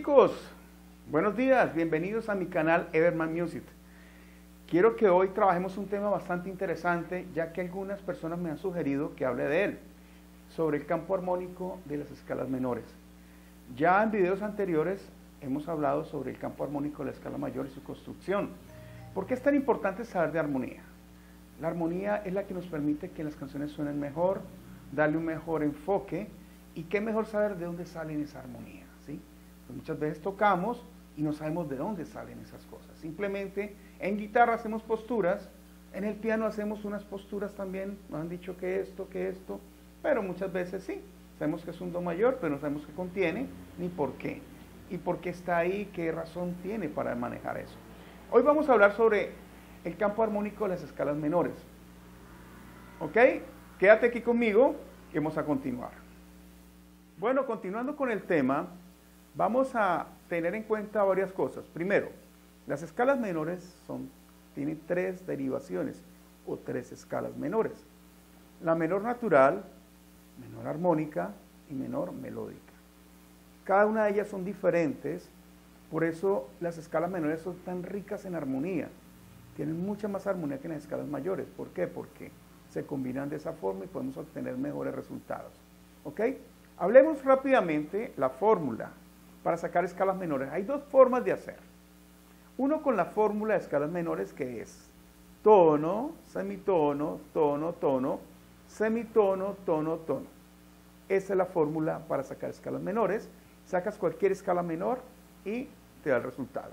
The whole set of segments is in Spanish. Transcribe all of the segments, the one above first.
chicos, buenos días, bienvenidos a mi canal Everman Music. Quiero que hoy trabajemos un tema bastante interesante, ya que algunas personas me han sugerido que hable de él, sobre el campo armónico de las escalas menores. Ya en videos anteriores hemos hablado sobre el campo armónico de la escala mayor y su construcción. ¿Por qué es tan importante saber de armonía? La armonía es la que nos permite que las canciones suenen mejor, darle un mejor enfoque, y qué mejor saber de dónde salen esa armonía, ¿sí? Pues muchas veces tocamos y no sabemos de dónde salen esas cosas. Simplemente en guitarra hacemos posturas, en el piano hacemos unas posturas también, nos han dicho que esto, pero muchas veces sí, sabemos que es un do mayor, pero no sabemos qué contiene, ni por qué. Y por qué está ahí, qué razón tiene para manejar eso. Hoy vamos a hablar sobre el campo armónico de las escalas menores. ¿Ok? Quédate aquí conmigo y vamos a continuar. Bueno, continuando con el tema, vamos a tener en cuenta varias cosas. Primero, las escalas menores tienen tres derivaciones o tres escalas menores. La menor natural, menor armónica y menor melódica. Cada una de ellas son diferentes, por eso las escalas menores son tan ricas en armonía. Tienen mucha más armonía que las escalas mayores. ¿Por qué? Porque se combinan de esa forma y podemos obtener mejores resultados. ¿Ok? Hablemos rápidamente la fórmula para sacar escalas menores. Hay dos formas de hacer. Uno con la fórmula de escalas menores, que es tono, semitono, tono, tono, semitono, tono, tono. Esa es la fórmula para sacar escalas menores. Sacas cualquier escala menor y te da el resultado.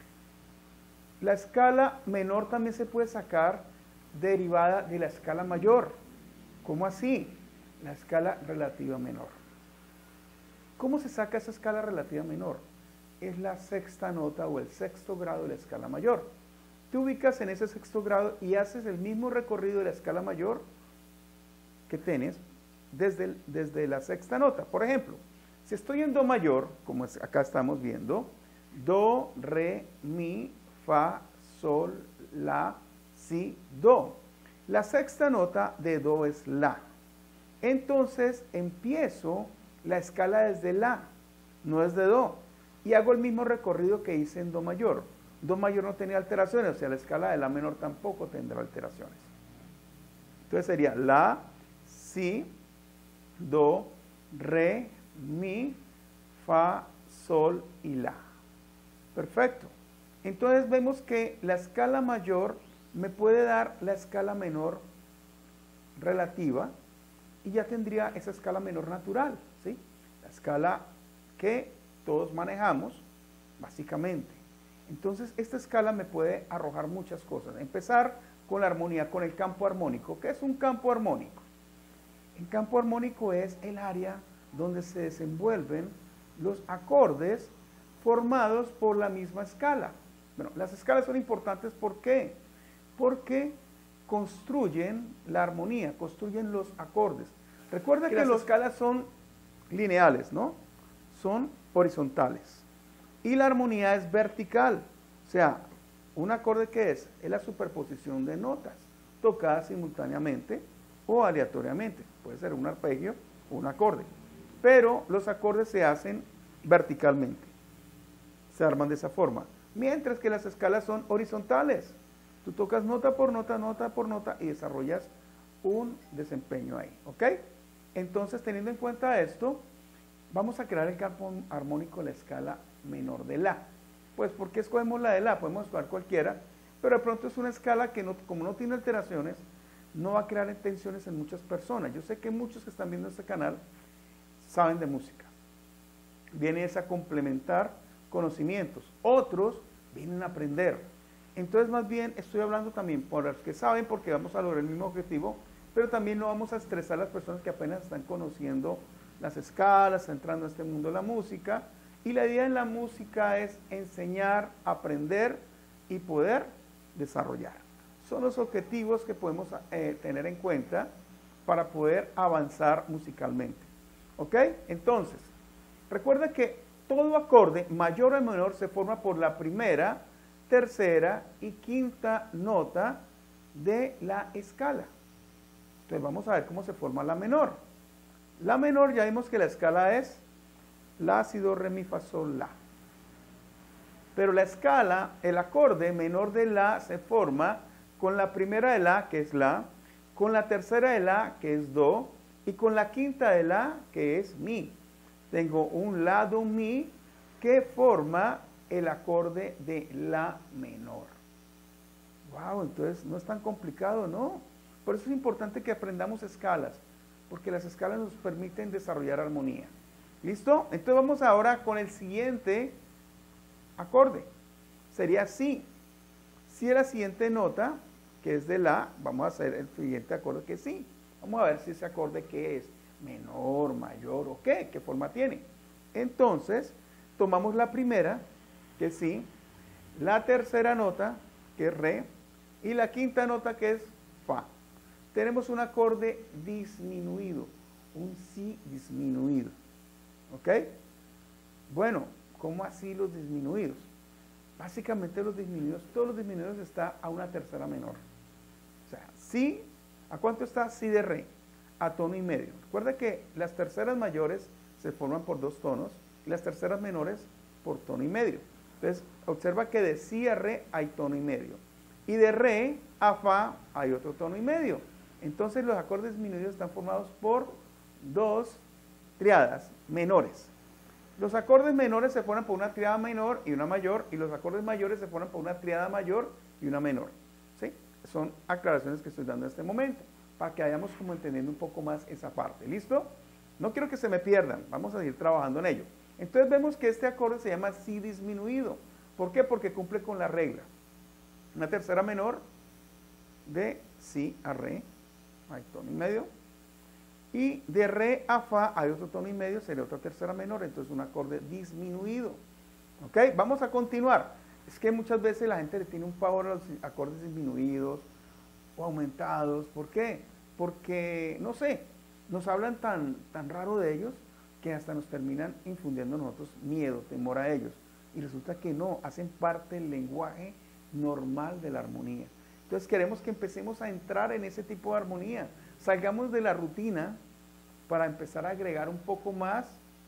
La escala menor también se puede sacar derivada de la escala mayor. ¿Cómo así? La escala relativa menor. ¿Cómo se saca esa escala relativa menor? Es la sexta nota o el sexto grado de la escala mayor. Te ubicas en ese sexto grado y haces el mismo recorrido de la escala mayor que tienes desde la sexta nota. Por ejemplo, si estoy en do mayor, como acá estamos viendo, do, re, mi, fa, sol, la, si, do. La sexta nota de do es la. Entonces empiezo la escala desde la, no desde do, y hago el mismo recorrido que hice en do mayor. Do mayor no tenía alteraciones, o sea, la escala de la menor tampoco tendrá alteraciones. Entonces sería la, si, do, re, mi, fa, sol y la. Perfecto. Entonces vemos que la escala mayor me puede dar la escala menor relativa y ya tendría esa escala menor natural, ¿sí? La escala que todos manejamos, básicamente. Entonces, esta escala me puede arrojar muchas cosas. Empezar con la armonía, con el campo armónico. ¿Qué es un campo armónico? El campo armónico es el área donde se desenvuelven los acordes formados por la misma escala. Bueno, las escalas son importantes, ¿por qué? Porque construyen la armonía, construyen los acordes. Recuerda que las escalas son lineales, ¿no? Son horizontales. Y la armonía es vertical. O sea, un acorde ¿qué es? Es la superposición de notas tocadas simultáneamente o aleatoriamente. Puede ser un arpegio o un acorde. Pero los acordes se hacen verticalmente. Se arman de esa forma. Mientras que las escalas son horizontales. Tú tocas nota por nota y desarrollas un desempeño ahí, ¿ok? Entonces, teniendo en cuenta esto, vamos a crear el campo armónico de la escala menor de la. Pues, ¿por qué escogemos la de la? Podemos escoger cualquiera, pero de pronto es una escala que, como no tiene alteraciones, no va a crear tensiones en muchas personas. Yo sé que muchos que están viendo este canal saben de música. Vienen a complementar conocimientos. Otros vienen a aprender. Entonces, más bien, estoy hablando también por los que saben, porque vamos a lograr el mismo objetivo, pero también no vamos a estresar a las personas que apenas están conociendo las escalas, entrando a este mundo de la música. Y la idea en la música es enseñar, aprender y poder desarrollar. Son los objetivos que podemos tener en cuenta para poder avanzar musicalmente. ¿Ok? Entonces, recuerda que todo acorde, mayor o menor, se forma por la primera, tercera y quinta nota de la escala. Entonces vamos a ver cómo se forma la menor. La menor ya vimos que la escala es la, si, do, re, mi, fa, sol, la. Pero la escala, el acorde menor de la se forma con la primera de la, que es la, con la tercera de la, que es do, y con la quinta de la, que es mi. Tengo un la, do, mi, que forma el acorde de la menor. Wow, entonces no es tan complicado, ¿no? Por eso es importante que aprendamos escalas, porque las escalas nos permiten desarrollar armonía. ¿Listo? Entonces vamos ahora con el siguiente acorde. Sería si. Si es la siguiente nota, que es de la, vamos a hacer el siguiente acorde que es si. Vamos a ver si ese acorde qué es, menor, mayor o qué forma tiene. Entonces, tomamos la primera, que es si, la tercera nota, que es re, y la quinta nota, que es fa. Tenemos un acorde disminuido, un si disminuido. ¿Ok? Bueno, ¿cómo así los disminuidos? Básicamente los disminuidos, todos los disminuidos están a una tercera menor. O sea, si, ¿a cuánto está si de re? A tono y medio. Recuerda que las terceras mayores se forman por dos tonos y las terceras menores por tono y medio. Entonces, observa que de si a re hay tono y medio. Y de re a fa hay otro tono y medio. Entonces, los acordes disminuidos están formados por dos triadas menores. Los acordes menores se forman por una triada menor y una mayor, y los acordes mayores se forman por una triada mayor y una menor. ¿Sí? Son aclaraciones que estoy dando en este momento, para que vayamos como entendiendo un poco más esa parte. ¿Listo? No quiero que se me pierdan, vamos a seguir trabajando en ello. Entonces vemos que este acorde se llama si disminuido. ¿Por qué? Porque cumple con la regla. Una tercera menor de si a re, hay tono y medio, y de re a fa hay otro tono y medio, sería otra tercera menor, entonces un acorde disminuido. ¿Ok? Vamos a continuar. Es que muchas veces la gente le tiene un pavor a los acordes disminuidos o aumentados. ¿Por qué? Porque, no sé, nos hablan tan raro de ellos que hasta nos terminan infundiendo a nosotros miedo, temor a ellos. Y resulta que no, hacen parte del lenguaje normal de la armonía. Entonces queremos que empecemos a entrar en ese tipo de armonía. Salgamos de la rutina para empezar a agregar un poco más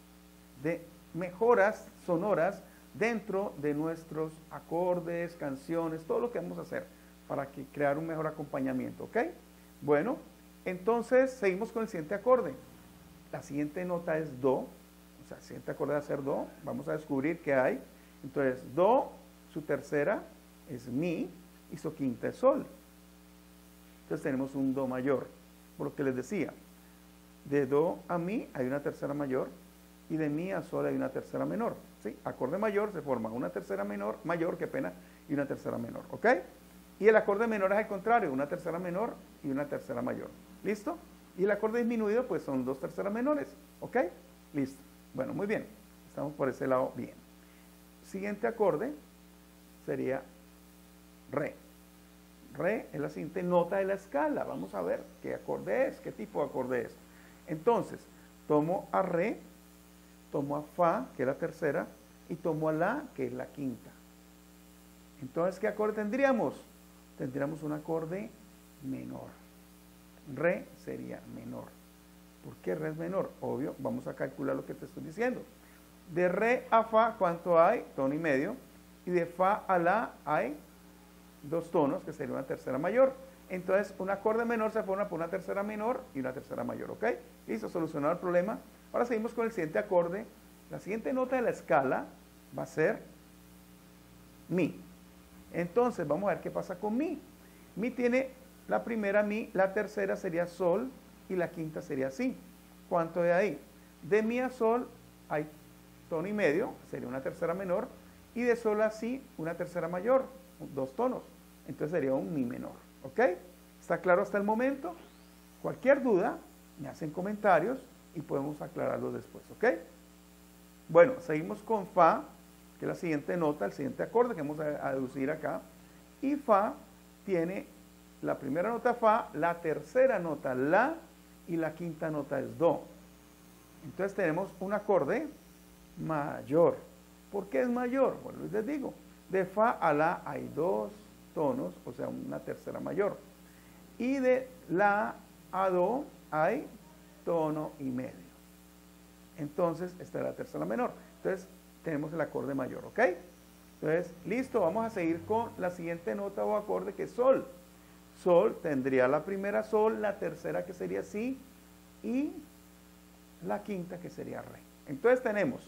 de mejoras sonoras dentro de nuestros acordes, canciones, todo lo que vamos a hacer para crear un mejor acompañamiento, ¿ok? Bueno, entonces seguimos con el siguiente acorde. La siguiente nota es do, o sea, el siguiente acorde va a ser do. Vamos a descubrir qué hay. Entonces, do, su tercera es mi y su quinta es sol. Entonces tenemos un do mayor, por lo que les decía. De do a mi hay una tercera mayor y de mi a sol hay una tercera menor. ¿Sí? Acorde mayor se forma una tercera menor, mayor, qué pena, y una tercera menor, ¿ok? Y el acorde menor es al contrario, una tercera menor y una tercera mayor. ¿Listo? Y el acorde disminuido pues son dos terceras menores, ¿ok? Listo. Bueno, muy bien. Estamos por ese lado bien. Siguiente acorde sería re. Re es la siguiente nota de la escala. Vamos a ver qué acorde es, qué tipo de acorde es. Entonces, tomo a re, tomo a fa, que es la tercera, y tomo a la, que es la quinta. Entonces, ¿qué acorde tendríamos? Tendríamos un acorde menor. Re sería menor. ¿Por qué re es menor? Obvio, vamos a calcular lo que te estoy diciendo. De re a fa, ¿cuánto hay? Tono y medio. Y de fa a la hay dos tonos, que sería una tercera mayor. Entonces, un acorde menor se forma por una tercera menor y una tercera mayor, ¿ok? Listo, solucionado el problema. Ahora seguimos con el siguiente acorde. La siguiente nota de la escala va a ser mi. Entonces, vamos a ver qué pasa con mi. Mi tiene la primera mi, la tercera sería sol y la quinta sería si. ¿Cuánto hay ahí? De mi a sol hay tono y medio, sería una tercera menor, y de sol a si una tercera mayor, dos tonos. Entonces sería un mi menor, ¿ok? ¿Está claro hasta el momento? Cualquier duda, me hacen comentarios y podemos aclararlo después, ¿ok? Bueno, seguimos con fa, que es la siguiente nota, el siguiente acorde que vamos a deducir acá. Y fa tiene la primera nota fa, la tercera nota la y la quinta nota es do. Entonces tenemos un acorde mayor. ¿Por qué es mayor? Bueno, les digo, de fa a la hay dos tonos, o sea, una tercera mayor. Y de la a do hay tono y medio. Entonces, esta es la tercera menor. Entonces, tenemos el acorde mayor, ¿ok? Entonces, listo, vamos a seguir con la siguiente nota o acorde que es sol. Sol tendría la primera sol, la tercera que sería si y la quinta que sería re. Entonces tenemos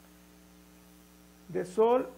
de sol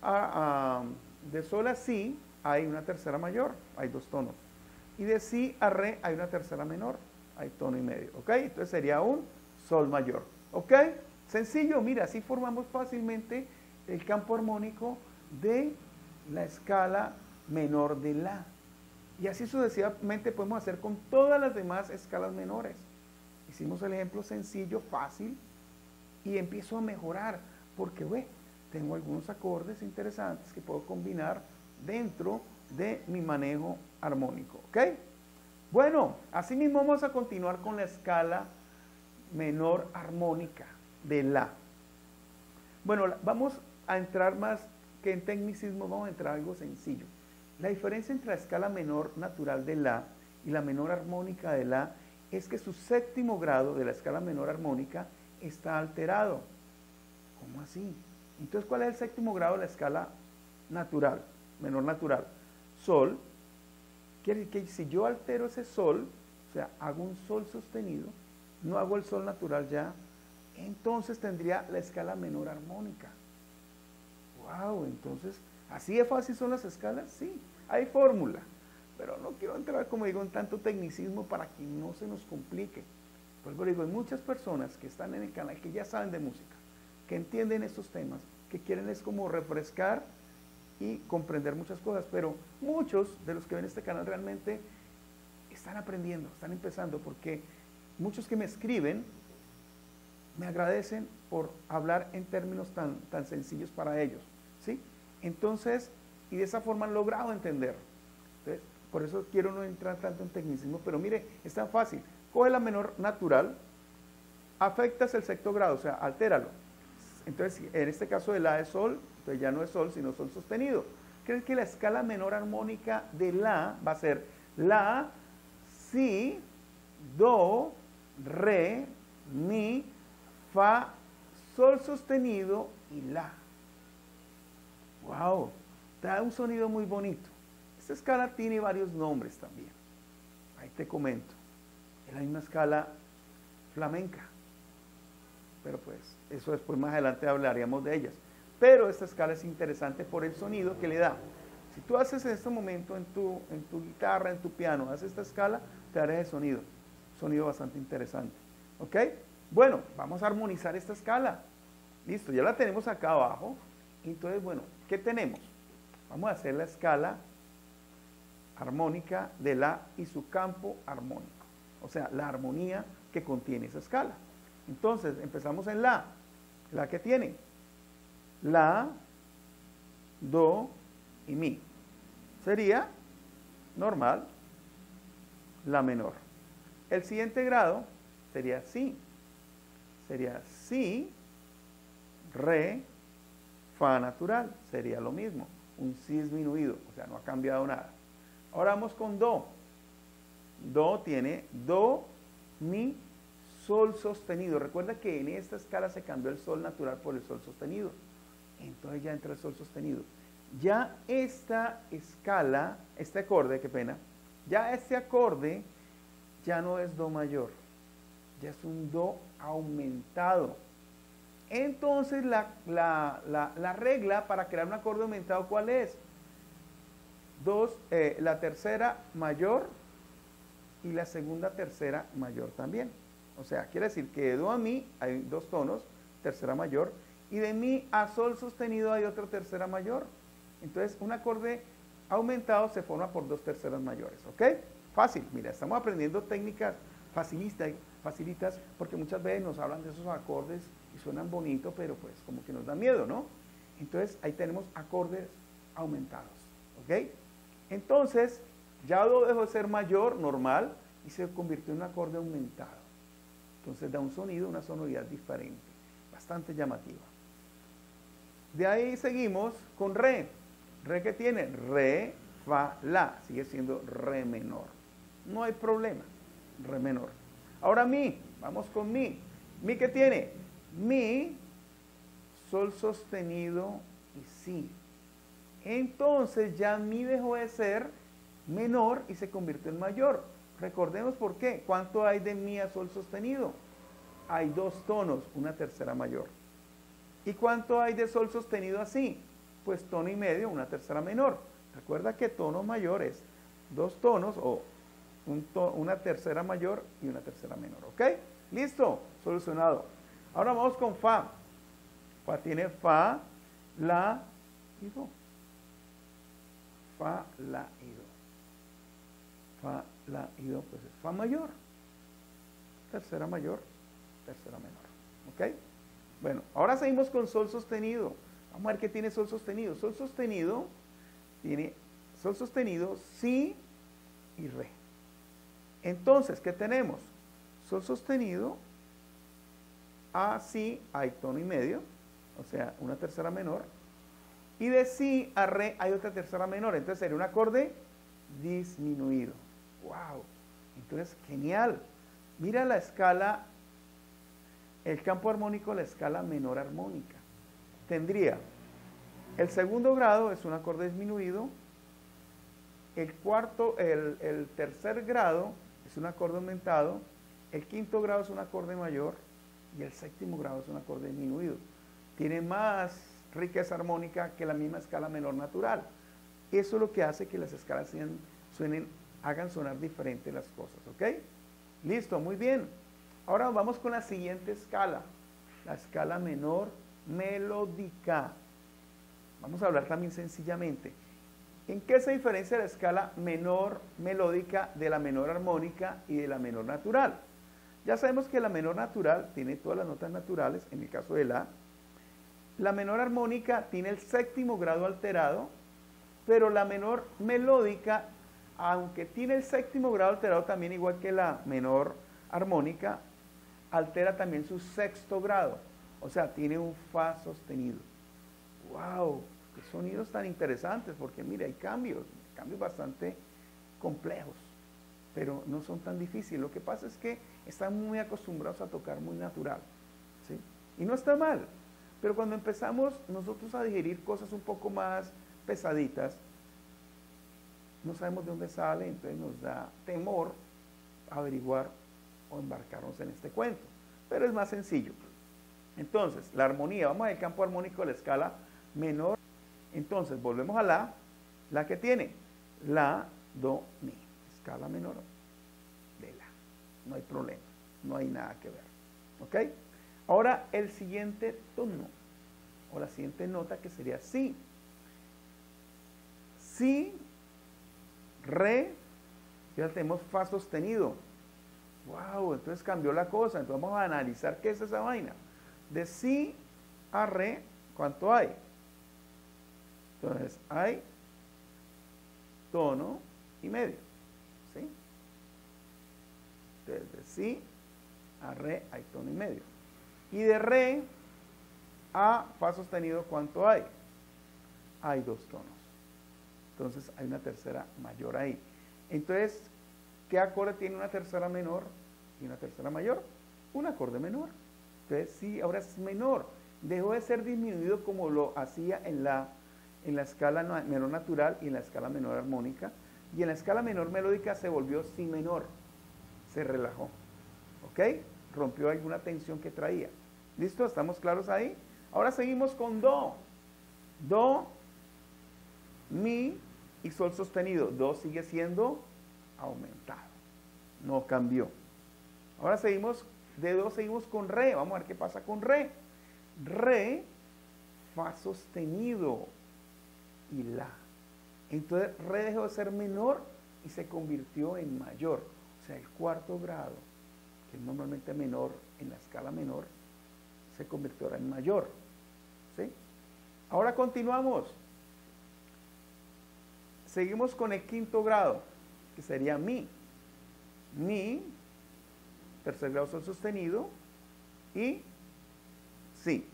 a si hay una tercera mayor, hay dos tonos. Y de si a re hay una tercera menor, hay tono y medio. ¿Ok? Entonces sería un sol mayor. ¿Ok? Sencillo, mira, así formamos fácilmente el campo armónico de la escala menor de la. Y así sucesivamente podemos hacer con todas las demás escalas menores. Hicimos el ejemplo sencillo, fácil, y empiezo a mejorar, porque tengo algunos acordes interesantes que puedo combinar dentro de mi manejo armónico. ¿Ok? Bueno, así mismo vamos a continuar con la escala menor armónica de la. Bueno, vamos a entrar más que en tecnicismo, vamos a entrar a algo sencillo. La diferencia entre la escala menor natural de la y la menor armónica de la es que su séptimo grado de la escala menor armónica está alterado. ¿Cómo así? Entonces, ¿cuál es el séptimo grado de la escala natural, menor natural? Sol. Quiere decir que si yo altero ese sol, o sea, hago un sol sostenido, no hago el sol natural ya, entonces tendría la escala menor armónica. ¡Wow! Entonces, ¿así de fácil son las escalas? Sí, hay fórmula, pero no quiero entrar, como digo, en tanto tecnicismo para que no se nos complique. Por eso digo, hay muchas personas que están en el canal que ya saben de música, que entienden estos temas, que quieren es como refrescar y comprender muchas cosas, pero muchos de los que ven este canal realmente están aprendiendo, están empezando, porque muchos que me escriben me agradecen por hablar en términos tan sencillos para ellos, ¿sí? Entonces, y de esa forma han logrado entender. Entonces, por eso quiero no entrar tanto en tecnicismo, pero mire, es tan fácil. Coge la menor natural, afectas el sexto grado, o sea, altéralo. Entonces, en este caso de la es sol, entonces ya no es sol, sino sol sostenido. ¿Crees que la escala menor armónica de la va a ser la, si, do, re, mi, fa, sol sostenido y la? ¡Wow! Da un sonido muy bonito. Esta escala tiene varios nombres también. Ahí te comento. Es la misma escala flamenca. Pero pues, eso después más adelante hablaríamos de ellas. Pero esta escala es interesante por el sonido que le da. Si tú haces en este momento en tu guitarra, en tu piano, haces esta escala, te dará ese sonido. Sonido bastante interesante. ¿Ok? Bueno, vamos a armonizar esta escala. Listo, ya la tenemos acá abajo. Entonces, bueno, ¿qué tenemos? Vamos a hacer la escala armónica de la y su campo armónico. O sea, la armonía que contiene esa escala. Entonces, empezamos en la. La que tiene la, do y mi. Sería normal, la menor. El siguiente grado sería si. Sería si, re, fa natural. Sería lo mismo, un si disminuido, o sea, no ha cambiado nada. Ahora vamos con do. Do tiene do, mi, sol sostenido. Recuerda que en esta escala se cambió el sol natural por el sol sostenido. Entonces ya entra el sol sostenido. Ya esta escala, este acorde, qué pena, ya este acorde ya no es do mayor, ya es un do aumentado. Entonces la regla para crear un acorde aumentado, ¿cuál es? La tercera mayor y la segunda tercera mayor también. O sea, quiere decir que de do a mi hay dos tonos, tercera mayor, y de mi a sol sostenido hay otra tercera mayor. Entonces, un acorde aumentado se forma por dos terceras mayores, ¿ok? Fácil, mira, estamos aprendiendo técnicas facilitas, porque muchas veces nos hablan de esos acordes y suenan bonitos, pero pues como que nos da miedo, ¿no? Entonces, ahí tenemos acordes aumentados, ¿ok? Entonces, ya do dejó de ser mayor, normal, y se convirtió en un acorde aumentado. Entonces da un sonido, una sonoridad diferente, bastante llamativa. De ahí seguimos con re. Re que tiene, re, fa, la, sigue siendo re menor. No hay problema, re menor. Ahora mi, vamos con mi. Mi que tiene, mi, sol sostenido y si. Entonces ya mi dejó de ser menor y se convirtió en mayor. Recordemos por qué. ¿Cuánto hay de mi a sol sostenido? Hay dos tonos, una tercera mayor. ¿Y cuánto hay de sol sostenido así? Pues tono y medio, una tercera menor. Recuerda que tono mayor es dos tonos o una tercera mayor y una tercera menor. ¿Ok? Listo, solucionado. Ahora vamos con fa. Fa tiene fa, la y do. Fa, la y do. Fa, la y do, pues es fa mayor. Tercera mayor, tercera menor. ¿Ok? Bueno, ahora seguimos con sol sostenido. Vamos a ver qué tiene sol sostenido. Sol sostenido tiene sol sostenido, si y re. Entonces, ¿qué tenemos? Sol sostenido, a, si, hay tono y medio, o sea, una tercera menor. Y de si a re hay otra tercera menor. Entonces sería un acorde disminuido. ¡Wow! Entonces, genial. Mira la escala, el campo armónico, la escala menor armónica. Tendría el segundo grado es un acorde disminuido, el tercer grado es un acorde aumentado, el quinto grado es un acorde mayor y el séptimo grado es un acorde disminuido. Tiene más riqueza armónica que la misma escala menor natural. Eso es lo que hace que las escalas hagan sonar diferentes las cosas, ¿ok? Listo, muy bien. Ahora vamos con la siguiente escala, la escala menor melódica. Vamos a hablar también sencillamente. ¿En qué se diferencia la escala menor melódica de la menor armónica y de la menor natural? Ya sabemos que la menor natural tiene todas las notas naturales, en el caso de la. La menor armónica tiene el séptimo grado alterado, pero la menor melódica, aunque tiene el séptimo grado alterado también igual que la menor armónica, altera también su sexto grado. O sea, tiene un fa sostenido. ¡Wow! ¡Qué sonidos tan interesantes! Porque mire, hay cambios bastante complejos, pero no son tan difíciles. Lo que pasa es que están muy acostumbrados a tocar muy natural, ¿sí? Y no está mal, pero cuando empezamos nosotros a digerir cosas un poco más pesaditas, no sabemos de dónde sale, entonces nos da temor averiguar o embarcarnos en este cuento. Pero es más sencillo. Entonces, la armonía, vamos al campo armónico de la escala menor. Entonces, volvemos a la que tiene la, do, mi, escala menor de la. No hay problema, no hay nada que ver. ¿Ok? Ahora, el siguiente tono, o la siguiente nota que sería si. Si, re, ya tenemos fa sostenido. Wow, entonces cambió la cosa. Entonces vamos a analizar qué es esa vaina. De si a re, ¿cuánto hay? Entonces hay tono y medio, ¿sí? Entonces de si a re hay tono y medio. Y de re a fa sostenido, ¿cuánto hay? Hay dos tonos. Entonces hay una tercera mayor ahí. Entonces, ¿qué acorde tiene una tercera menor y una tercera mayor? Un acorde menor. Entonces sí, ahora es menor. Dejó de ser disminuido como lo hacía en la escala menor natural y en la escala menor armónica. Y en la escala menor melódica se volvió si menor. Se relajó. ¿Ok? Rompió alguna tensión que traía. ¿Listo? ¿Estamos claros ahí? Ahora seguimos con do. Do, mi y sol sostenido. Do sigue siendo aumentado. No cambió. Ahora seguimos, de do seguimos con re. Vamos a ver qué pasa con re. Re, fa sostenido y la. Entonces re dejó de ser menor y se convirtió en mayor. O sea, el cuarto grado, que es normalmente menor en la escala menor, se convirtió ahora en mayor. ¿Sí? Ahora continuamos. Seguimos con el quinto grado, que sería mi. Mi, tercer grado sol sostenido, y si.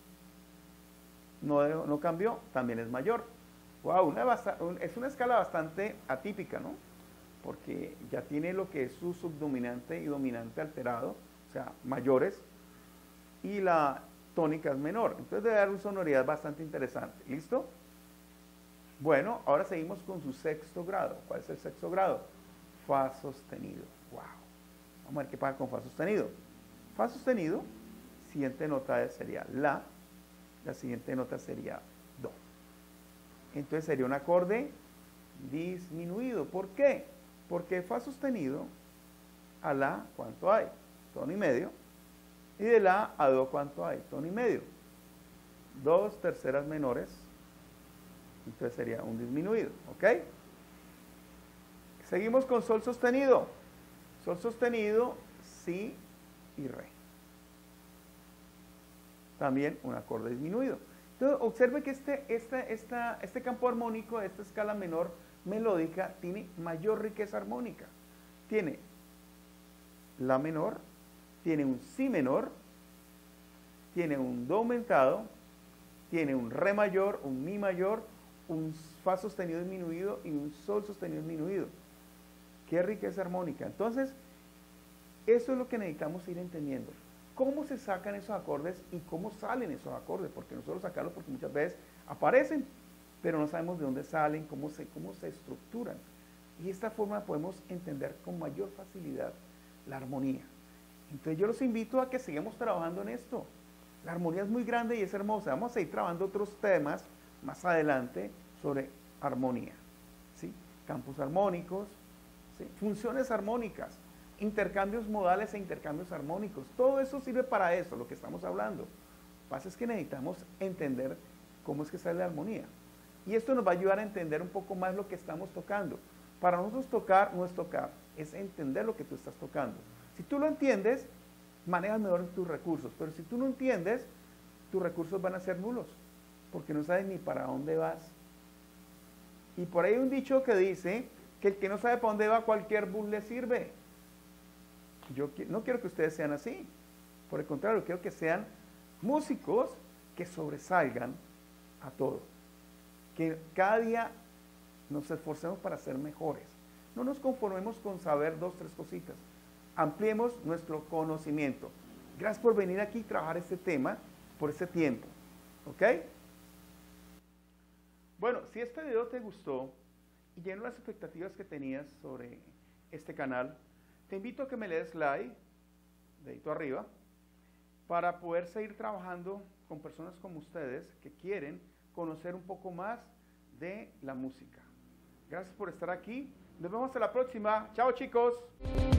No cambió, también es mayor. Wow, es una escala bastante atípica, ¿no? Porque ya tiene lo que es su subdominante y dominante alterado, o sea, mayores, y la tónica es menor. Entonces debe dar una sonoridad bastante interesante. ¿Listo? Bueno, ahora seguimos con su sexto grado. ¿Cuál es el sexto grado? Fa sostenido. Wow. Vamos a ver qué pasa con fa sostenido. Fa sostenido, siguiente nota sería la siguiente nota sería do. Entonces sería un acorde disminuido. ¿Por qué? Porque fa sostenido a la, ¿cuánto hay? Tono y medio. Y de la a do, ¿cuánto hay? Tono y medio. Dos terceras menores. Entonces sería un disminuido, ¿ok? Seguimos con sol sostenido. Sol sostenido, si y re. También un acorde disminuido. Entonces, observe que este campo armónico, esta escala menor melódica, tiene mayor riqueza armónica. Tiene la menor, tiene un si menor, tiene un do aumentado, tiene un re mayor, un mi mayor, un fa sostenido disminuido y un sol sostenido disminuido. Qué riqueza armónica. Entonces, eso es lo que necesitamos ir entendiendo. ¿Cómo se sacan esos acordes y cómo salen esos acordes? Porque nosotros sacarlos porque muchas veces aparecen, pero no sabemos de dónde salen, cómo se estructuran. Y de esta forma podemos entender con mayor facilidad la armonía. Entonces yo los invito a que sigamos trabajando en esto. La armonía es muy grande y es hermosa. Vamos a ir trabajando otros temas más adelante sobre armonía, ¿sí? Campos armónicos, ¿sí? Funciones armónicas, intercambios modales e intercambios armónicos. Todo eso sirve para eso, lo que estamos hablando. Lo que pasa es que necesitamos entender cómo es que sale la armonía. Y esto nos va a ayudar a entender un poco más lo que estamos tocando. Para nosotros tocar no es tocar, es entender lo que tú estás tocando. Si tú lo entiendes, manejas mejor tus recursos. Pero si tú no entiendes, tus recursos van a ser nulos, porque no sabes ni para dónde vas. Y por ahí hay un dicho que dice que el que no sabe para dónde va, cualquier bus le sirve. Yo no quiero que ustedes sean así. Por el contrario, quiero que sean músicos que sobresalgan a todo. Que cada día nos esforcemos para ser mejores. No nos conformemos con saber 2, 3 cositas. Ampliemos nuestro conocimiento. Gracias por venir aquí y trabajar este tema por este tiempo. ¿Ok? Bueno, si este video te gustó y llenó las expectativas que tenías sobre este canal, te invito a que me le des like, dedito arriba, para poder seguir trabajando con personas como ustedes que quieren conocer un poco más de la música. Gracias por estar aquí. Nos vemos hasta la próxima. Chao, chicos.